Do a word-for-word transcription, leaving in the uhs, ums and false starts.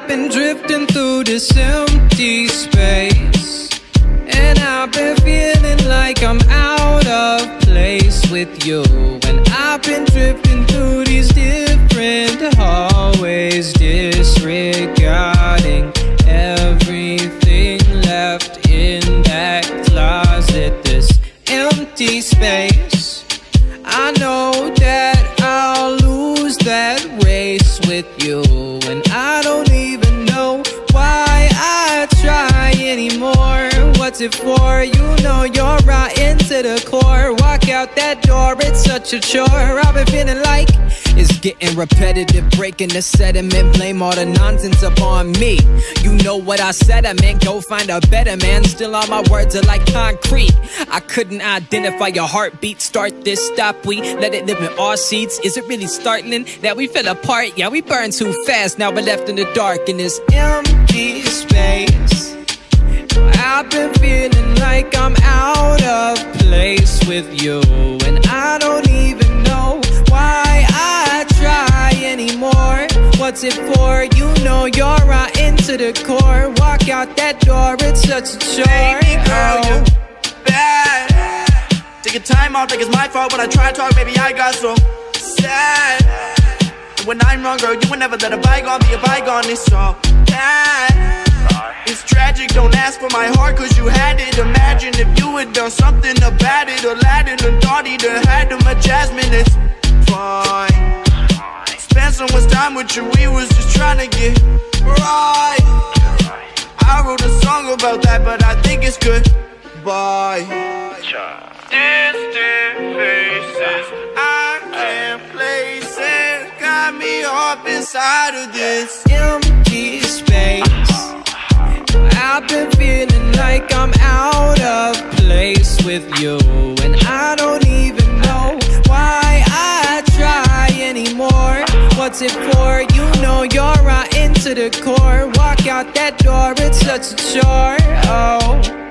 I've been drifting through this empty space, and I've been feeling like I'm out of place with you. And I've been drifting through these different hallways, disregarding everything left in that closet, this empty space. I know that I'll lose that race with you, and I don't even know why I try anymore. What's it for? You know you're right into the core. Walk out that door, it's such a chore. I've been feeling like it's getting repetitive, breaking the sediment. Blame all the nonsense upon me. You know what I said, I meant go find a better man. Still all my words are like concrete. I couldn't identify your heartbeat. Start this, stop, we let it live in our seats. Is it really startling that we fell apart? Yeah, we burned too fast, now we're left in the dark in this empty space. I've been feeling like I'm out of place with you, and I don't even know why I try anymore. What's it for? You know you're right into the core. Walk out that door, it's such a chore. Baby girl, you're bad. Take your time off like it's my fault. When I try to talk, baby, I got so sad. And when I'm wrong, girl, you would never let a bygone be a bygone. It's so bad. It's tragic, don't ask for my heart, cause you had it. Imagine if you had done something about it. Aladdin and Dottie that had them a Jasmine. It's fine. Spent so much time with you, we was just trying to get right. I wrote a song about that, but I think it's good. Bye. Distant faces, I can't place it. Got me up inside of this empty space. I've been feeling like I'm out of place with you, and I don't even know why I try anymore. What's it for? You know you're right into the core. Walk out that door, it's such a chore. Oh.